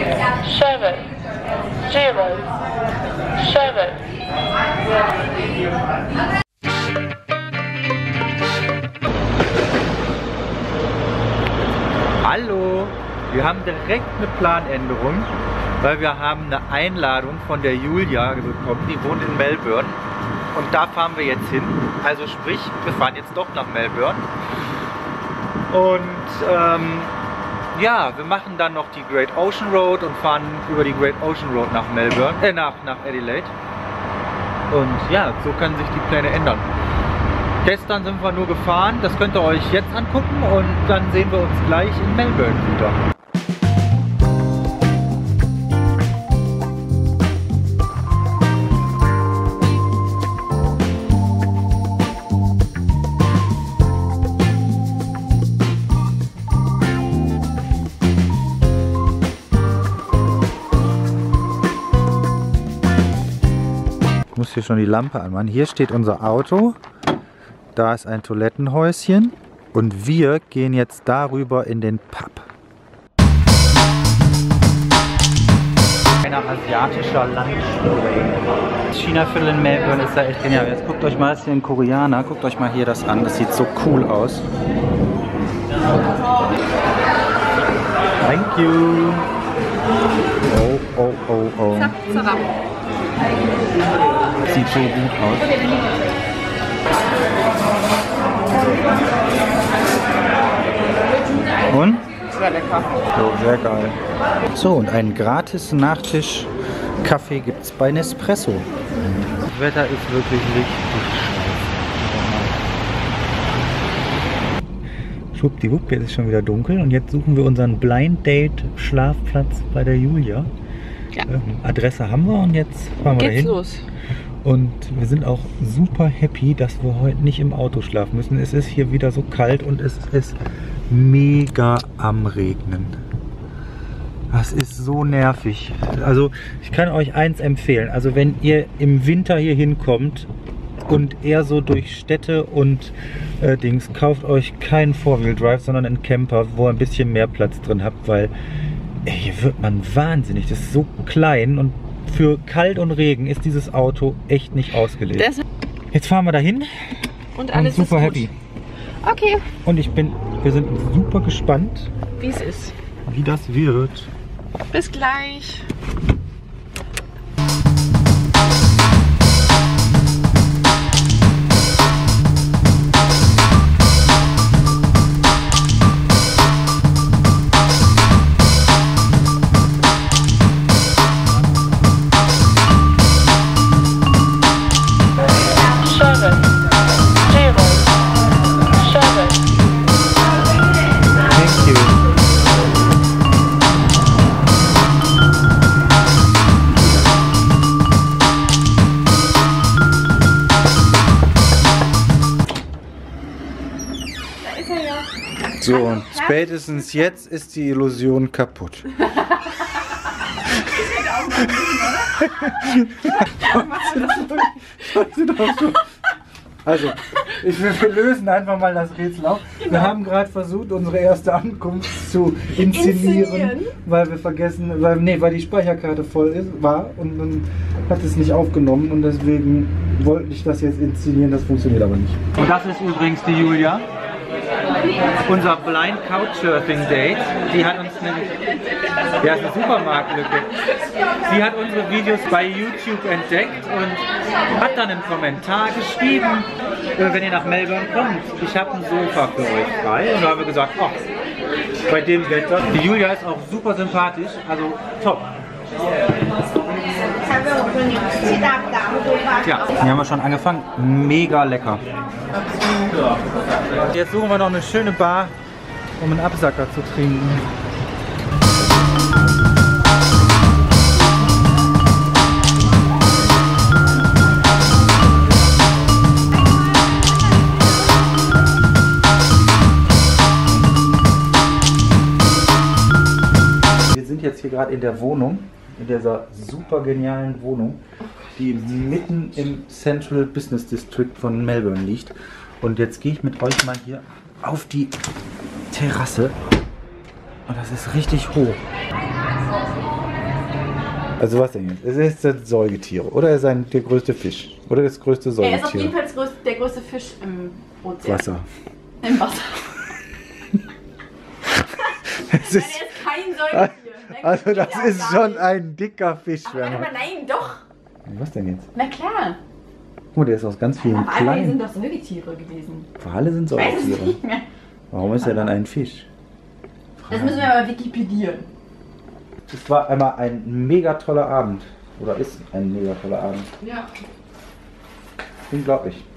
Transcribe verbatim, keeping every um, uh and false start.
seven, zero, seven. Hallo, wir haben direkt eine Planänderung, weil wir haben eine Einladung von der Julia bekommen, die wohnt in Melbourne und da fahren wir jetzt hin. Also sprich, wir fahren jetzt doch nach Melbourne und ähm, ja, wir machen dann noch die Great Ocean Road und fahren über die Great Ocean Road nach Melbourne, äh, nach, nach Adelaide. Und ja, so können sich die Pläne ändern. Gestern sind wir nur gefahren, das könnt ihr euch jetzt angucken und dann sehen wir uns gleich in Melbourne wieder. Ich muss hier schon die Lampe anmachen. Hier steht unser Auto. Da ist ein Toilettenhäuschen und wir gehen jetzt darüber in den Pub. Ein asiatischer Lunch. China-Viertel in Melbourne ist da echt genial. Jetzt guckt euch mal, das ist hier ein Koreaner. Guckt euch mal hier das an. Das sieht so cool aus. Thank you. Oh, oh, oh, oh. Sieht so gut aus. Und? Sehr lecker. So, sehr geil. So, und einen gratis Nachtisch Kaffee gibt es bei Nespresso. Das Wetter ist wirklich richtig scheiße. Schwuppdiwupp, jetzt ist schon wieder dunkel und jetzt suchen wir unseren Blind Date Schlafplatz bei der Julia. Ja. Ähm, Adresse haben wir und jetzt fahren wir dahin. Geht's los. Und wir sind auch super happy, dass wir heute nicht im Auto schlafen müssen. Es ist hier wieder so kalt und es ist mega am Regnen. Das ist so nervig. Also ich kann euch eins empfehlen. Also wenn ihr im Winter hier hinkommt und eher so durch Städte und äh, Dings, kauft euch keinen Four-Wheel-Drive, sondern einen Camper, wo ihr ein bisschen mehr Platz drin habt, weil ey, hier wird man wahnsinnig. Das ist so klein und für kalt und Regen ist dieses Auto echt nicht ausgelegt. Das Jetzt fahren wir dahin und alles und super ist gut. happy. Okay. Und ich bin, wir sind super gespannt, wie es ist. Wie das wird. Bis gleich. So, und spätestens jetzt ist die Illusion kaputt. Also, ich will, wir lösen einfach mal das Rätsel auf. Wir haben gerade versucht, unsere erste Ankunft zu inszenieren, inszenieren, weil wir vergessen, weil, nee, weil die Speicherkarte voll ist, war und dann hat es nicht aufgenommen und deswegen wollte ich das jetzt inszenieren, das funktioniert aber nicht. Und das ist übrigens die Julia. Unser Blind Couchsurfing Date, die hat uns nämlich, ja, ist eine Supermarktlücke. Sie hat unsere Videos bei YouTube entdeckt und hat dann einen Kommentar geschrieben, wenn ihr nach Melbourne kommt, ich habe ein Sofa für euch frei. Und da haben wir gesagt, oh, bei dem Wetter. Die Julia ist auch super sympathisch, also top. Ja, hier haben wir schon angefangen. Mega lecker. Jetzt suchen wir noch eine schöne Bar, um einen Absacker zu trinken. Wir sind jetzt hier gerade in der Wohnung, in dieser super genialen Wohnung, die mitten im Central Business District von Melbourne liegt. Und jetzt gehe ich mit euch mal hier auf die Terrasse. Und das ist richtig hoch. Also was denn jetzt? Es ist das Säugetiere oder ist er ein, der größte Fisch? Oder das größte Säugetier? Er ist auf jeden Fall das größte, der größte Fisch im Ozean. Wasser. Im Wasser. Es Nein, ist, er ist kein Säugetier. Nein, also das ja ist gar schon nicht. ein dicker Fisch. Aber, aber nein, doch. Was denn jetzt? Na klar. Guck mal, der ist aus ganz vielen Aber Wale sind kleinen. doch Säugetiere gewesen. Wale sind Ich weiß es Säugetiere. nicht mehr. Warum ist er dann ein Fisch? Das müssen wir mal wikipedieren. Es war einmal ein mega toller Abend. Oder ist ein mega toller Abend. Ja. Unglaublich.